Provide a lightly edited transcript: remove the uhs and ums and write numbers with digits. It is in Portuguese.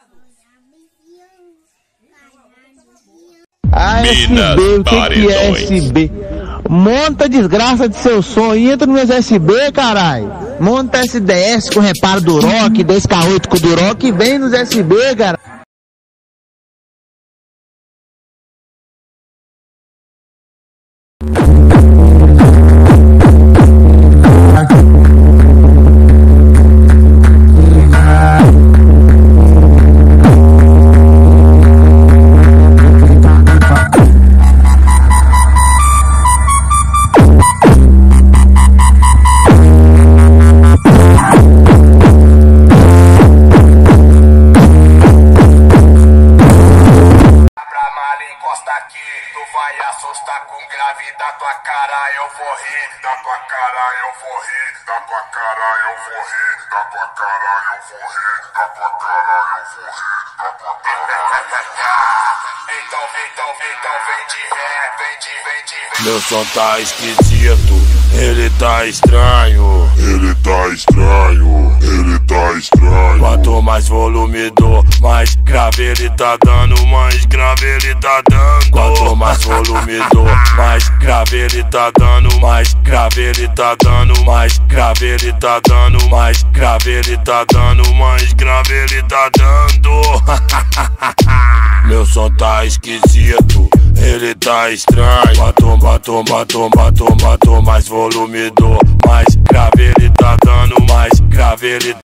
ASB, o que é SB? Monta a desgraça de seu som e entra no meus SB, caralho. Monta SDS com reparo do Rock, 2K8 com o Duroc e vem nos SB, cara. Tu vai assustar com grave da tua cara, eu vou rir, da tua cara eu vou rir, da tua cara eu vou rir, da tua cara eu vou rir, da tua cara eu vou rir, da tua cara. Então vem de ré, vem de. Meu som tá esquisito, ele tá estranho, ele tá estranho, ele tá estranho. Quanto mais volume dou, mais grave ele tá dando, mais grave ele tá dando. Quanto mais volume dou, mais grave ele tá dando, mais grave ele tá dando, mais grave ele tá dando, mais grave ele tá dando, mais grave ele tá dando. Meu som tá esquisito, ele tá estranho. Quanto mais volume dou, mais grave ele tá dando, mais grave ele